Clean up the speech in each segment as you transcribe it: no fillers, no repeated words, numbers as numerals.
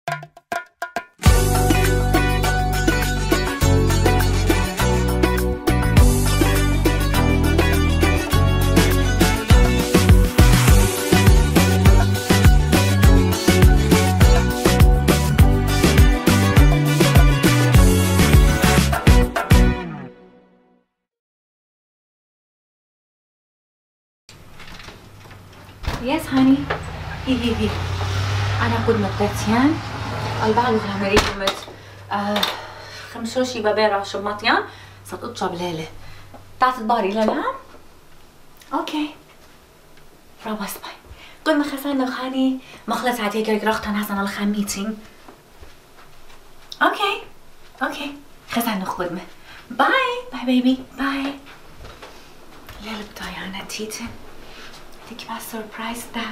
Yes, honey. هي أنا قدمت تاتيان البعض العمرية قدمت خمسوشي بابيرا شماتيان ستطشب ليلة تعت الباري لا لا أوكي رابا سباي قد ما خسرنا خاني مخلص عتيك رختنا حسن الخام ميتينج أوكي خسرنا قدمة باي بيبي باي ليلة بتاعي أنا تيتن Think about surprise that.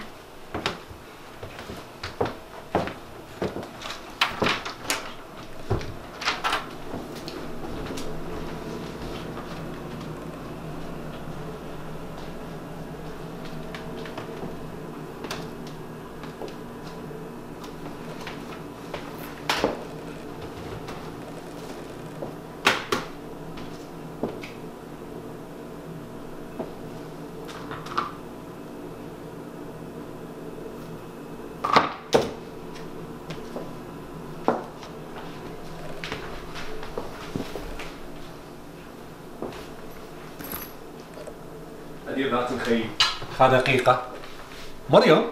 لا تنخي دقيقة مريم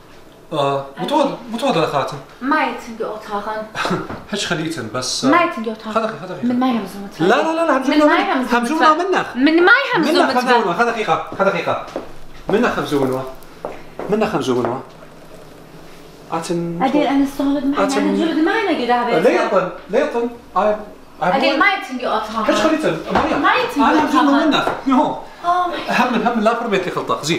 متوضى خاتم ما يتنقي أطاقا هش خليتن بس ما يتنقي أطاقا دقيقة من ما يهمزون لا همزونا منك من ما يهمزون خذ دقيقة منك خمزونوا أديل أنا الصالد معي أنا جلد معي نقدر ليطن أديل ما يتنقي أطاقا هش خليتن مريم ما يتنقي أنا همزونا منك نو هم لا برميتي خلطة زين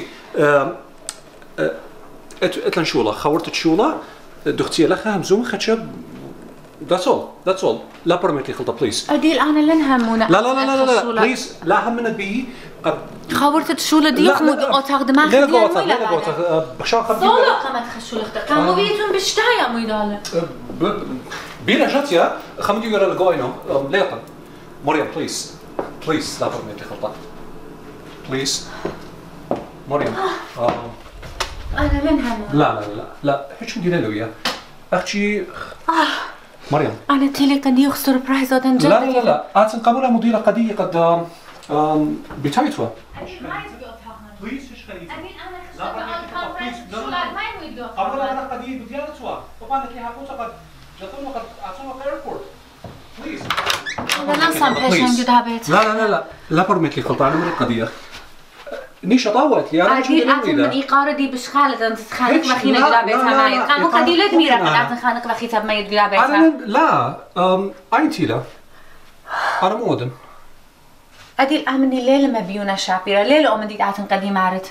اتلن شولا خورت شولا دختي لها همزوم خدشة that's all لا برميتي خلطة بليز أديل أنا لن همونا لا بليز لا همنا بي خورت الشولة دي يخمد أطاق دماغ دي لا بخشان خبي صولة قامت خشولة كان مبيتون بشتايا ميدالة بينا جاتيا خمدي يورا لقوينو ليطن مريم بليز لا برميتي خلطة بليز مريم أنا لن همونا لا هيك مدينا لويا أختي مريم أنا تيلي قد يخ سوربرايز ودن جد لا أتن قبولها مديرة قدية قد بتايتوا بليز ايش خليتي أنا خشت ما يميدو قبولها أنا قدية بديانتوا طبعا لها قوتها قد جاتون وقد أعطونا ايربورت بليز أنا نصم بيشن جدا بيت لا برميت لي خلطة أنا من القضية نيش طاوت لي أنا أديل أعطن من إيقارة دي بشخالة أنت تخانق بخينة جدا بيتها معي قاموا قديلة دميرة قد أعطن خانق بخيتها بميت جدا بيتها لا أنتي لا أنا مودن أديل أمني ليلة ما بيونا شابيرة ليلة أمن دي أعطن قديم عارت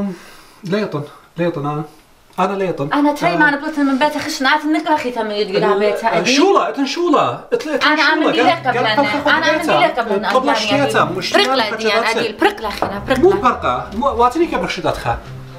ليطن أنا ليطن أنا تري ما نبلت من بيتها خشنا أعطن نقرأ خيتها من يدقلها بيتها أديل شولا أنا أعمل دي لك قبلنا أنا أعمل دي لك قبلنا قبل شتيتا مش برقلة ديان أديل برقلة خينا مو برقة واتني كبر شدتها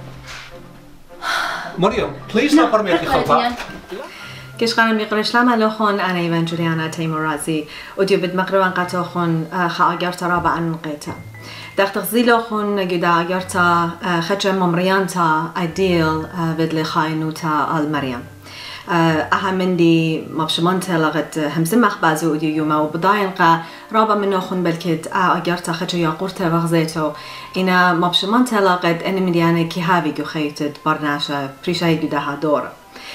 مريم بليز لا برميتي خلطة كيش قانم بيقرش لما لوخون أنا إيفان جوليانا تيمورازي وديو بدمقروان قاتوخون خاقرتا رابع عن قيتا داخت غزيلوخون جدا أجرتا خدشة ممريانتا أديل بدل خاينوتا المريم أهم دي مبشمانتا لغت همسم مخبازو وديو يوما وبداين قا رابع منوخون بلكت أجرتا خدشة ياقورتا بغزيتو إنا مبشمانتا لغت أنا مديانة كيهابي جو خيتت برناشا بريشاي جداها دورة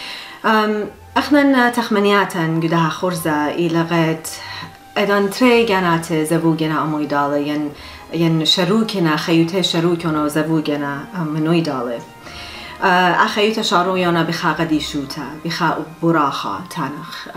اخنا تخمنياتا جداها خرزة إلى غد ادان تري جانات زبوجنا امويدالة ين شروكنا خيوته شروكنا زبوجنا منويدالة اخيوته شاروينا بخا قدي شوتا بخا براخا تانخ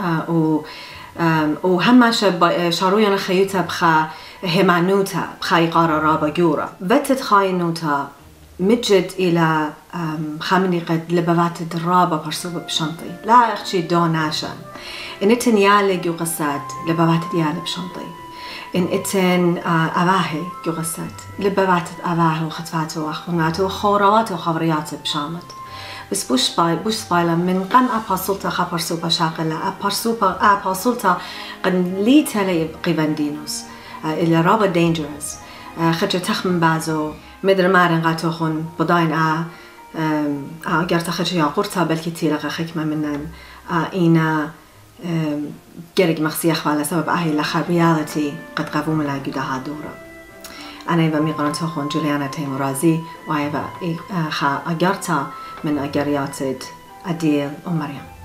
وهم شاروينا خيوته بخا همانوتا بخا يقارا رابا جورا بتت خاينوتا مجد إلى خامني قد لبوات الدرابة برسوبة بشنطي لا أختي دون عشان إن إتن يالق يقصد لبوات ديالي بشنطي إن إتن أواهي يقصد لبوات أواهي وخطفاته وأخواناته وخورواته وخبرياته بشامت بس بوش سبايلا من قن أباسلتا خبرسوبا شاقلة أباسلتا قن لي تالي قيباندينوس إلا رابا دينجرس خجر تخمن بازو مدر مارن غاتوخون بداين أجرت خجر يا قرطة بلكي تيلغا خكمة منن إينا جرق مخصي أخوالة سبب أهي لخر رياليتي قد قفوم لا جدها دورة أنا يبقى ميقرن توخون جوليانا تيمورازي ويبقى خا أجرتا من أجريات أديل ومريم